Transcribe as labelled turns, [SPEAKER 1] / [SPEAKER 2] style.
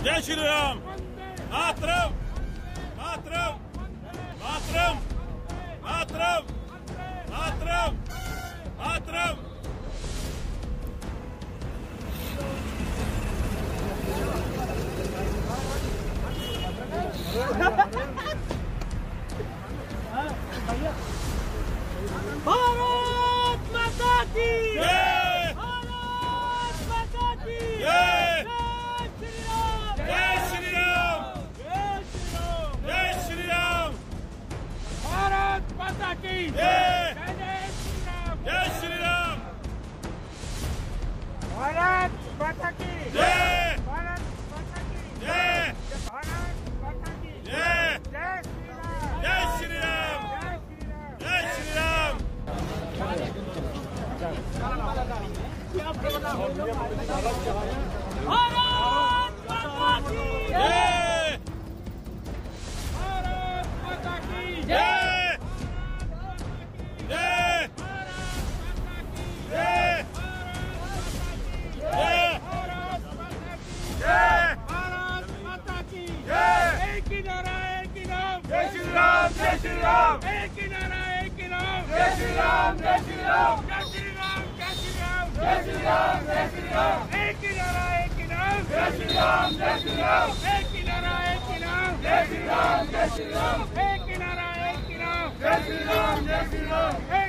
[SPEAKER 1] जय श्री राम। मातरम मातरम मातरम मातरम मातरम मातरम।
[SPEAKER 2] भारत माता की
[SPEAKER 1] जय।
[SPEAKER 2] भारत माता की
[SPEAKER 1] जय।
[SPEAKER 2] जय श्री राम
[SPEAKER 1] जय श्री राम
[SPEAKER 2] जय श्री राम
[SPEAKER 1] जय श्री राम।
[SPEAKER 2] भारत माता की
[SPEAKER 1] जय।
[SPEAKER 2] जय श्री राम
[SPEAKER 1] जय श्री राम।
[SPEAKER 2] भारत माता की
[SPEAKER 1] जय।
[SPEAKER 2] भारत माता की
[SPEAKER 1] जय।
[SPEAKER 2] भारत माता की
[SPEAKER 1] जय।
[SPEAKER 2] जय श्री राम
[SPEAKER 1] जय श्री राम
[SPEAKER 2] जय श्री राम। भारत माता की
[SPEAKER 1] जय।
[SPEAKER 2] भारत माता की
[SPEAKER 1] जय। जय। जय। जय। जय।
[SPEAKER 2] भारत माता की
[SPEAKER 1] जय।
[SPEAKER 2] एक ही नारा एक ही नाम
[SPEAKER 1] जय श्री राम जय श्री राम
[SPEAKER 2] एक ही नारा एक ही नाम
[SPEAKER 1] जय श्री राम जय श्री राम
[SPEAKER 2] जय श्री राम जय श्री राम
[SPEAKER 1] जय श्री राम जय श्री राम
[SPEAKER 2] एक ही नारा एक ही नाम
[SPEAKER 1] जय श्री राम जय श्री राम
[SPEAKER 2] एक ही नारा एक ही नाम
[SPEAKER 1] जय श्री राम जय श्री राम
[SPEAKER 2] एक ही नारा एक ही नाम
[SPEAKER 1] जय श्री राम जय श्री राम